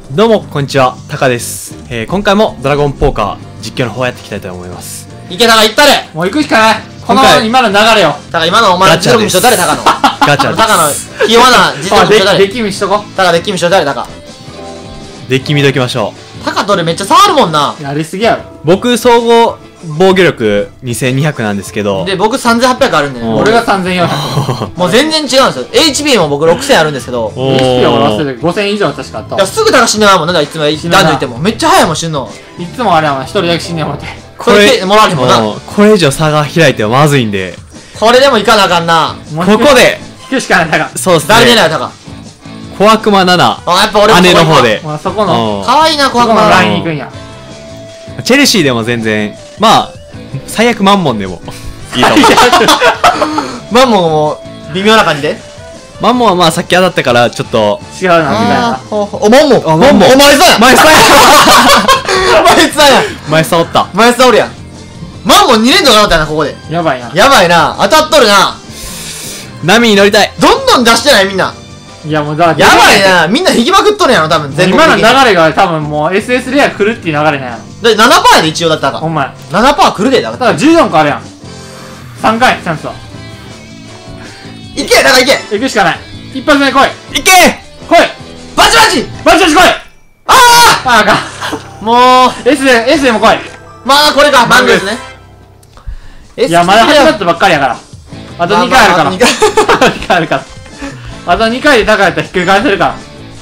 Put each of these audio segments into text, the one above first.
どうもこんにちは、タカです。今回もドラゴンポーカー実況の方やっていきたいと思います。 池田が行ったれ。もう行くしかない。この今の流れよ。だから今のお前の実力見しと誰タカの。 ガチャです。 タカのひ弱な実力見しと誰。 デッキ見しとこ。 タカデッキ見しと誰タカ。 デッキ見ときましょう。タカと俺めっちゃ触るもんな。 やりすぎやろ。 僕総合防御力2200なんですけど。 で僕3800あるんでね。 俺が3400。 もう全然違うんですよ。HP も僕6000あるんですけど。 HP は俺忘れて5000以上確かあった。 いやすぐタカ死んでまうもんなんだいつも男女いてもめっちゃ早いもん死んの。 いつもあれやもん一人だけ死んでもらって。 これもらわれへんもんな。 これ以上差が開いてはまずいんで。 これでもいかなあかんな。 ここで引くしかないタカ。 そうっすね。 誰狙いタカ。 小悪魔7。 あやっぱ俺も姉の方で。 まあそこの可愛いな小悪魔のライン行くんや。 チェルシーでも全然まあ最悪マンモンでもいいと思う。 マンモンも微妙な感じで。 マンモンはまあさっき当たったからちょっと違うなみたいな。 おマンモンお前さや前さや前さや前さおった。 前さおるやん。マンモン2連続当たったなここで。 やばいな。 やばいな。当たっとるな。 波に乗りたい。 どんどん出してないみんな。 いやもうだやばいな。みんな引きまくっとるやろ多分全国今の的に。 流れが多分もう SS レア来るっていう流れなんやろ。 だって 7% やで一応だったかお前 7% 来るでだかだから14個あるやん。3回チャンスは。 いけだからいけ行くしかない。一発目来い。 いけ来い。 バチバチバチバチ来い。 ああかあもうん。S でも来い。 まあこれかマングですね。 いやまだ始まったばっかりやから。あと2回あるから。 まあまああと 2回あるから。あと2回で高いやったらひっくり返せるから。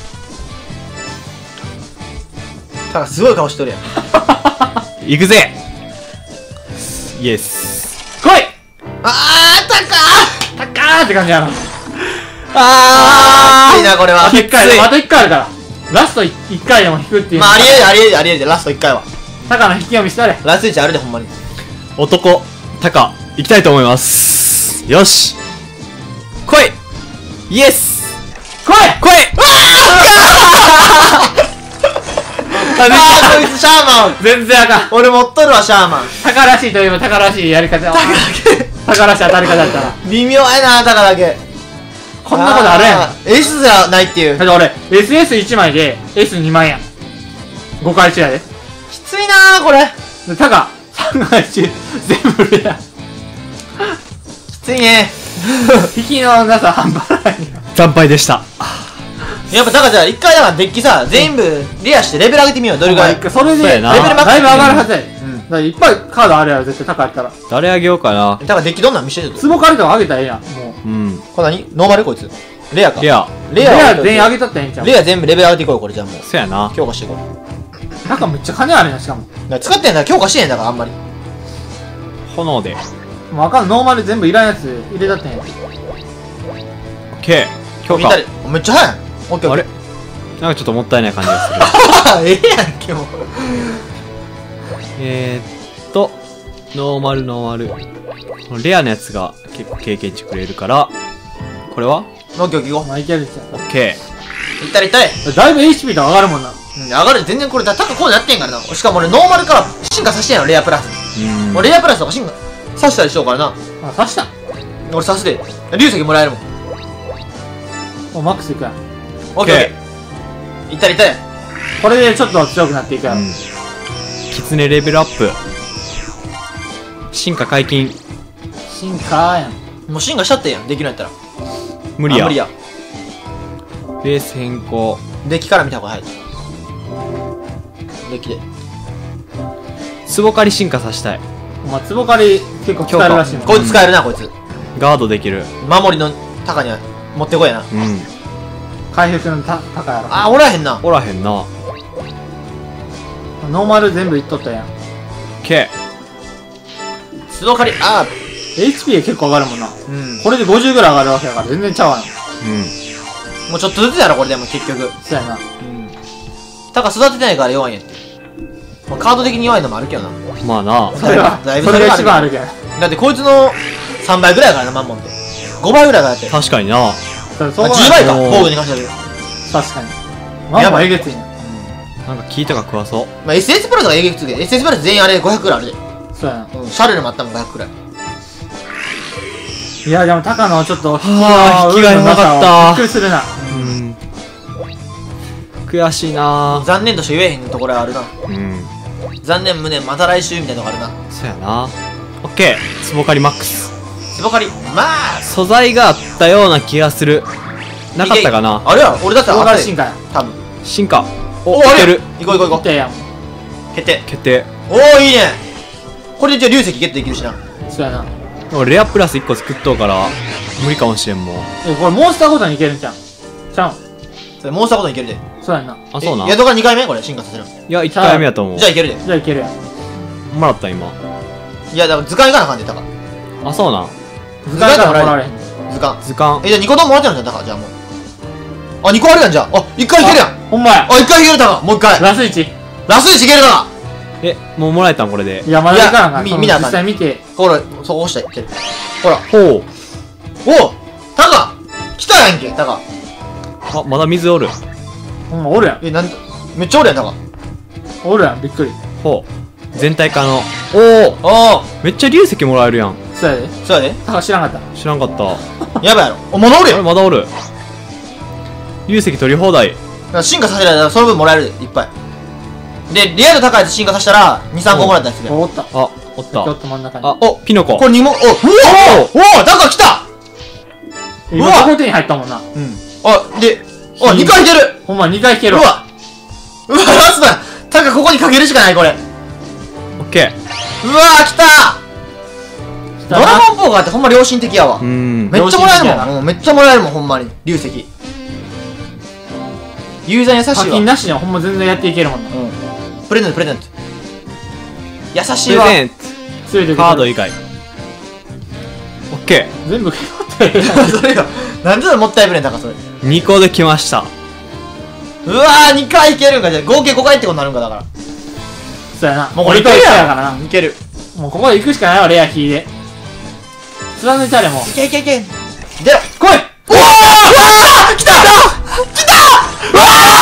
ただすごい顔しとるやん。 行くぜ。イエス。 来い。 あータッカーって感じやろ。 あーいいなこれは。 あと1回あと1回あるから。ラスト1回でも引くっていう。 まあありえるありえるありえるでラスト1回は。 タカの引き読みしたれ。 ラスト1あるでほんまに。 男タカ行きたいと思います。よし来い。イエス来い。 来い。 あーこいつシャーマン。 全然あかん。 俺持っとるわシャーマン。 タカらしいといえばタカらしいやり方。タカらしい当たり方だったら。 微妙やなタカだけ。 こんなことあるやん。 演出じゃないっていう。 だって俺 SS1 枚で S2 枚やん。5回中やで。 きついなーこれ。 でタカ3回中全部レア。 きついね。 引きのなさ半端ないよ。 惨敗でした。 やっぱタカじゃあ1回だからデッキさ全部レアしてレベル上げてみよう。どれぐらい。 それでそうやなだいぶ上がるはずやで。 うん。 だからいっぱいカードあるやろ絶対タカやったら。 誰あげようかな。 タカデッキどんなん見せてると。 壺借りとかあげたらええやん。もううんこれ何ノーマルこいつ。レアか。 レアレレアア全員あげたってええんちゃう。 レア全部レベル上げていこうよこれじゃあもう。 そやな。 強化していこう。 タカめっちゃ金あるやんしかも。 だから使ってんだから強化してんだからあんまり。 炎でもうあかんノーマル全部いらんやつ入れたってんやん。 オッケー強化。 みんなでめっちゃ早い。オッケーオッケあれなんかちょっともったいない感じがする。 ー。ええやんけもう。 ノーマルこのレアなやつが結構経験値くれるからこれはオッケーオッケー行こまあいけるじゃオッケう。いったれいったれ。 ん。だいぶ HP と上がるもんな。 うん上がる全然これタカこうなってんからな。しかも俺ノーマルから進化させてんやろレアプラス。 ー。 俺レアプラスとか進化させたりしようからな。 あ刺したん。 俺させて流石もらえるもん。 もうマックスいくやん。 オッケーオッケー。いったれいったれ。 これでちょっと強くなっていくやろ。 キツネレベルアップ進化解禁進化やん。 もう進化しちゃってんやんできるんやったら。 無理やあ無理や。 ベース変更デッキから見た方が早い。デッキで。 壺狩り進化させたい。 お前壺狩り結構使えるらしいもん。 こいつ使えるなこいつ。 ガードできる。 守りのタカには持ってこいやな。 うん回復の高やろ。 あおらへんな。 おらへんな。オノーマル全部いっとったやん。 ッケスノーカリあ HP 結構上がるもんな。 うんこれで50ぐらい上がるわけやから全然ちゃうわな。 ー。 もうちょっとずつやろこれでも結局。 そうやな。 タカ育ててないから弱いんやって。まあカード的に弱いのもあるけどな。 まあな。 それは、 だいぶそれが一番あるけど。 だってこいつの3倍ぐらいやからなマンモンって5倍ぐらいからやって。 確かにな。 そうまあ10倍かおー防具に関しては。 確かに。まあまあえげついな。 なんか木とか食わそう。 まあ SS プラスがえげつで SS プラス全員あれ500くらいあるで。 そうやな。 シャルルもあったもん500くらい。 いやでもタカのちょっとはあ引きが弱かったびっくりするな。 うん。 悔しいな残念としか言えへんところはあるな。 うん残念無念また来週みたいなのがあるな。 そうやな。オッケー、ツボカリマックス。 つばかりまあ素材があったような気がする。なかったかな。 あれやろ、俺だって大あったで柄進化や。 多分。 進化。 おあれいける。 行こう行こう行こいったやん。 う。決定。 決定。 おおいいね。これでじゃあ流石ゲットできるしな。 そうやな。 俺レアプラス1個作っとうから無理かもしれんもん。 これモンスターごとにいけるんじゃん。ちゃうん。 それモンスターごとにいけるで。 そうやんな。 あ、そうなん。 宿から2回目これ進化させる。 いや、1回目やと思う。 じゃあいけるで。 じゃあいけるやん。 もらった今。 いやだから図鑑いかなあかんで、たか。 あ、そうなん。 図鑑からもらわれへん。 図鑑。 図鑑。 じゃあ2個とももらってるんじゃん、だからじゃあもう。あ、2個あるやん、じゃあ。あ、1回いけるやん。 ほんまや。 あ、1回いけるたか。もう1回。 ラス1。 ラス1いけるな。 もうもらえたんこれで。 いや、まだいかなあかん。 いや見なあかん実際見て。 ほら、そこ押したらいける。ほら。 ほう。 おタカ来たやんけ、タカ。 あ、まだ水おる。 ほんまおるやん。 え、なんめっちゃおるやん、タカ。 おるやん。びっくり。 ほう。全体化の。おおおめっちゃ流石もらえるやん。 そうやで。 そうやで。 たか知らんかった。 知らんかった。 やばいやろ。お、まだおるあやん。 れまだおる。流石取り放題。 だから進化させられたらその分もらえるで、いっぱい。で、リアル高いやつ進化させたら、2、3個もらったりするやん。 おった。 あ、おった。 ちょっと真ん中に。 あ、お、ピノコ。 これ2も、お、うおおタカ来た今うわここ手に入ったもんな。 うん。あ、で、あ、2回いけるほんま2回いけるわ。 うわうわ、ラストだタカここにかけるしかない、これ。 オッケうわ来たドラゴンポーカーってほんま良心的やわー。。 めっちゃもらえる良心的やもん。うんめっちゃもらえるもん、ほんまに。流石。ユーザーに優しいわ。 課金なしでほんま全然やっていけるもんな。 プレゼント、プレゼント。優しいわ。 プレゼン強い時ト。カード以外。オッケ全部買ってるやん。 それよ。なんでそれもったいぶれんだか、それ。 ー。2個できました。 うわー、2回いけるんか。じゃあ合計5回ってことになるんか、だから。 そうやな。 もうこれい 2回けるややからな。 いける。 もうここで行くしかないわ、レアキーで。貫いたれもう。 いけいけいけ。出ろ。 来い。 おーうわー来た来たうわ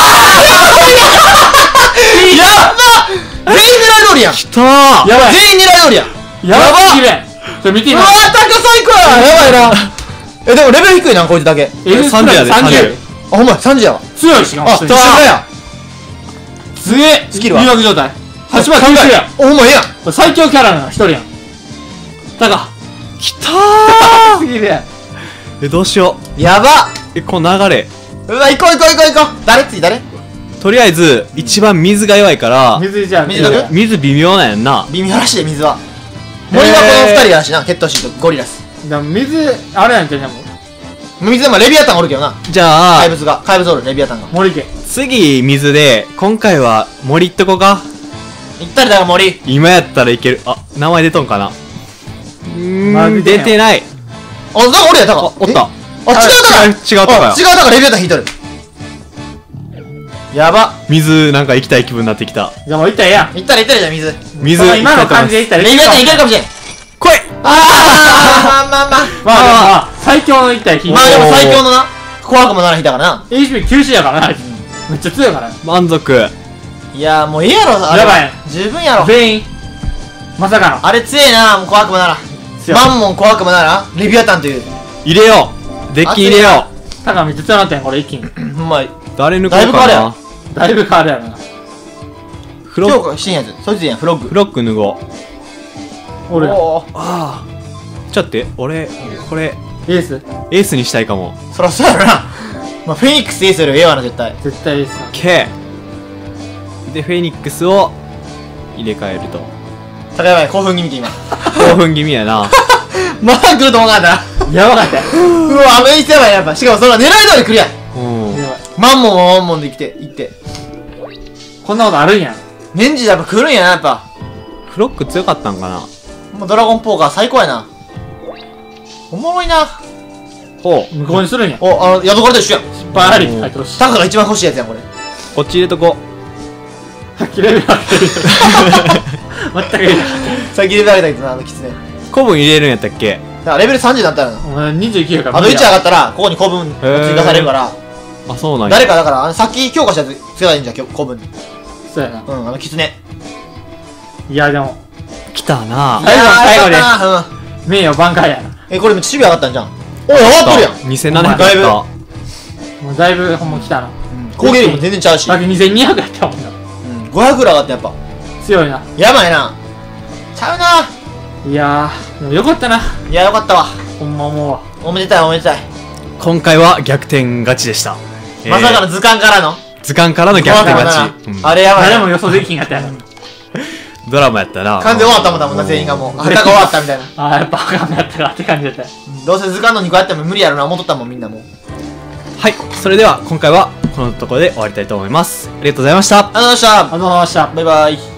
ーやば全員狙い通りやん。 きたー。 やばい。 全員狙い通りやん。 やばすぎるやん。それ見てみうわー、タカ最高ややばいな。え、でもレベル低いな、こいつだけ。 F 30やで 30。 あ、ほんまや、3時やわ。 強いしかも。 あ、一緒や。 すげえ。 スキルは入学状態。8番9やん。 お、ほんまええやん。 これ最強キャラなの、1人やん。たか。 きたー。 すぎるやん。 どうしよやばう。この流れ。 うわ、行こう行こう行こう行こう。誰次誰とりあえず、一番水が弱いから、 水じゃん。 水どく水微妙なんやんな。 微妙らしいで、水は。森はこの2人やしな、ケットシーとゴリラス。 だ水、あれやんけ、でも。 水でもレビアタンおるけどな。 じゃあ怪、物が。怪物おる、レビアタンが。 森家。 次水で、今回は森行っとこうか。 行ったりだから森。 今やったらいける。あ、名前出とんかな。 まあ出てんよ出てない。 あ、なんかおるやん、タカ。 あ、おった。 あ、違うタカ違うタカやあ違うタカ、レビアタン引いとる。やば。 水なんか行きたい気分になってきた。 じゃあもう行ったらええやん。 行ったら行ったらじゃん、水。 水その今の感じで行ったらレビアタンいけるかもしれん。 来い。 あー、まあまあまあ。 まあでもまあ、最強の一体引いて。 まあでも最強のな、怖くもなら引いたからな。 HP90 やからな、あいつめっちゃ強いからな。 満足。 いやーもうええやろ、あれやばい十分やろ。 全員。まさかの。 あれ強えな、もう怖くもなら。 強いマンモン怖くもなら、レビアタンという。 入れよう。デッキ入れよたかめっちゃ強なったやん、これ一気に。 ほんま、 う。誰抜こうだいぶ変わるやかな。 だいぶ変わるやろな。 強フロッ化してんやつ。そいつやん、フロッグ。 フロック脱ごう。 俺ら。 おーああ。ちょっと待って、俺、これ、 エースエースにしたいかも。 そらそうやろな。まあ、フェニックスエースよりええわな、絶対。 絶対エースだ。 K。で、フェニックスを入れ替えると。 高やばい、興奮気味て今。 興奮気味やな。 まだ来ると思わなかっやばかったよ。 た。うわ、あの演出やばい、やっぱ。しかもそれは狙い通り来るやん。 うん。 やばい。 マンモンはマンモンで来て、行って。 こんなことあるんやん。 年次やっぱ来るんやな、やっぱ。 フロック強かったんかな。 もうドラゴンポーカー最高やな。おもろいな。 ほう。 向こうにするんや。 お、宿からと一緒やん。 失敗ありって書いてるし。 タカが一番欲しいやつやん、これ。 こっち入れとこ切れるわけ。全く入れない。 さっきレベル上げたけどな、あのキツネ。 う。古文入れるんやったっけ。 だからレベル30になったらな。 お前29やから。 あと1上がったら、ここに古文追加されるから、 あ、そうなんや。 誰かだから、さっき強化したやつ強いんじゃん、古文に。 そうやな。 うん、あのキツネ。 いやでも、 来たな。 最後の最後でいやーよかったな。うん。 名誉挽回やな。 これめっちゃ守備上がったんじゃん。おい、上がっとるやん。 2700 だいぶやっもうだいぶほんま来たな。 うん、 攻撃力も全然ちゃうし。 だって2200やったもんな。 うん、500ぐらい上がってやっぱ。 強いな。 やばいな。ちゃうな。 いやー、でもよかったな。 いや、よかったわ。 ほんまもおめでたいおめでたい。 今回は逆転勝ちでした。 まさかの図鑑からの図鑑からの逆転勝ち。うんう、 あれやばいな。 誰も予想できひんかったやろ。 ドラマやったな。 完全終わったもんだもんな、全員がもう。旗が終わったみたいな。 あー、やっぱあかんやったかって感じだったよ。 どうせ図鑑の2個やっても無理やろな、思っとったもんみんなもう。 はい。それでは今回はこのところで終わりたいと思います。ありがとうございました。 ありがとうございました。 ありがとうございました。 バイバイ。